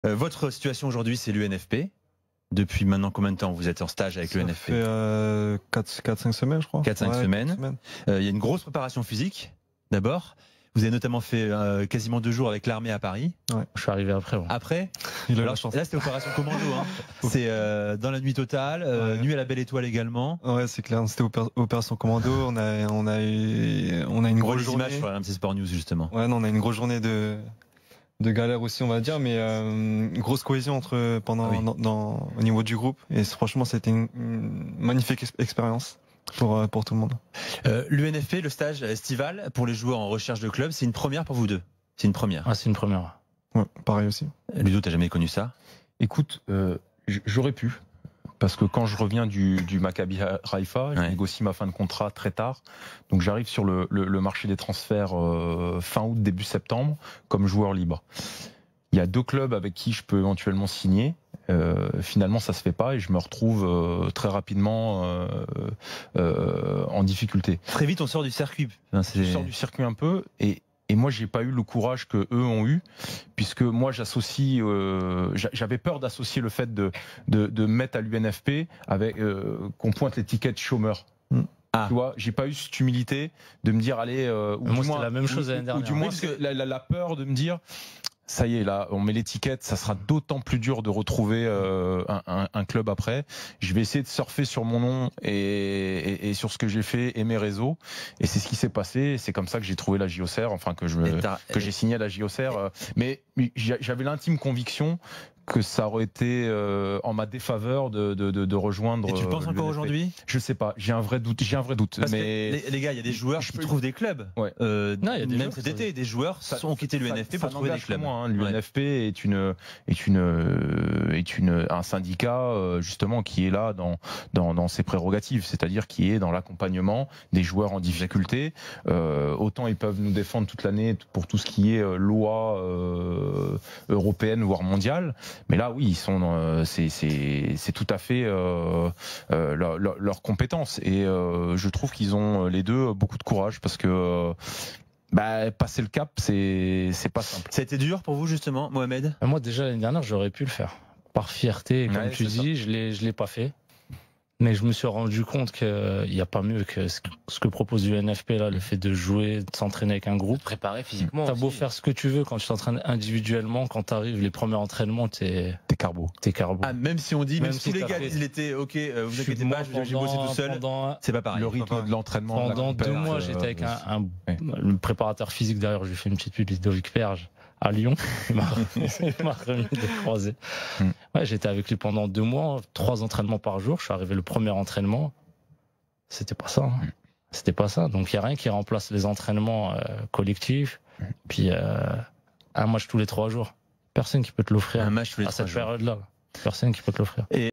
Votre situation aujourd'hui, c'est l'UNFP. Depuis maintenant combien de temps vous êtes en stage avec l'UNFP? Ça fait 4-5 semaines, je crois. 4-5 semaines. Il y a une grosse préparation physique, d'abord. Vous avez notamment fait quasiment 2 jours avec l'armée à Paris. Ouais. Je suis arrivé après. Ouais. Après, là, c'était opération commando. Hein. C'est dans la nuit totale, nuit à la belle étoile également. Ouais, c'est clair. C'était opération commando. On a une grosse journée. Images sur RMC Sport News justement. Ouais, non, on a une grosse journée de galère aussi, on va dire, mais grosse cohésion au niveau du groupe. Et franchement, c'était une magnifique expérience pour tout le monde. L'UNFP, le stage estival pour les joueurs en recherche de club, c'est une première pour vous deux? C'est une première? Ah, c'est une première. Ouais, pareil aussi. Ludo, t'as jamais connu ça? Écoute, j'aurais pu. Parce que quand je reviens du Maccabi Haïfa, je négocie ma fin de contrat très tard. Donc j'arrive sur le marché des transferts fin août, début septembre, comme joueur libre. Il y a 2 clubs avec qui je peux éventuellement signer. Finalement, ça se fait pas et je me retrouve très rapidement en difficulté. Très vite, on sort du circuit. On sort du circuit un peu et moi, j'ai pas eu le courage que eux ont eu, puisque moi, j'avais peur d'associer le fait de mettre à l'UNFP avec qu'on pointe l'étiquette chômeur. Ah. Tu vois, j'ai pas eu cette humilité de me dire allez, ou moi, c'était la même chose l'année dernière. Ou du moins, la peur de me dire. Ça y est, là, on met l'étiquette, ça sera d'autant plus dur de retrouver un club après. Je vais essayer de surfer sur mon nom et sur ce que j'ai fait et mes réseaux. Et c'est ce qui s'est passé. C'est comme ça que j'ai trouvé la JOCR, enfin que j'ai signé à la JOCR. Mais j'avais l'intime conviction que ça aurait été en ma défaveur de rejoindre. Et tu penses encore aujourd'hui? Je sais pas, j'ai un vrai doute. Parce que les gars, il y a des joueurs qui trouvent des clubs. Ouais. Non, y a même cet été, des joueurs ont quitté l'UNFP pour trouver des clubs. L'UNFP est un syndicat justement qui est là dans ses prérogatives, c'est-à-dire qui est dans l'accompagnement des joueurs en difficulté. Autant ils peuvent nous défendre toute l'année pour tout ce qui est loi européenne voire mondiale. Mais là, oui, ils sont, c'est tout à fait leur compétence. Et je trouve qu'ils ont les deux beaucoup de courage parce que passer le cap, c'est pas simple. Ça a été dur pour vous justement, Mohamed? Moi, déjà l'année dernière, j'aurais pu le faire par fierté. Comme tu dis, je l'ai pas fait. Mais je me suis rendu compte qu'il n'y a pas mieux que ce que propose l'UNFP, là, le fait de jouer, de s'entraîner avec un groupe. De préparer physiquement. T'as beau faire ce que tu veux quand tu t'entraînes individuellement, quand t'arrives les premiers entraînements, t'es carbo. Ah, même si on dit, même si tous les gars disent l'été, ok, vous inquiétez pas, j'ai bossé tout seul, c'est pas pareil. Le rythme de l'entraînement. Pendant 2 mois, j'étais avec le préparateur physique derrière, j'ai fait une petite pub, Ludovic Perge, à Lyon. Il m'a remis des croisés. Ouais, j'étais avec lui pendant 2 mois, 3 entraînements par jour. Je suis arrivé le premier entraînement. C'était pas ça. Hein. C'était pas ça. Donc il n'y a rien qui remplace les entraînements collectifs. Puis un match tous les 3 jours. Personne qui peut te l'offrir. Un match tous les à 3 cette jours. période-là. Personne qui peut te l'offrir.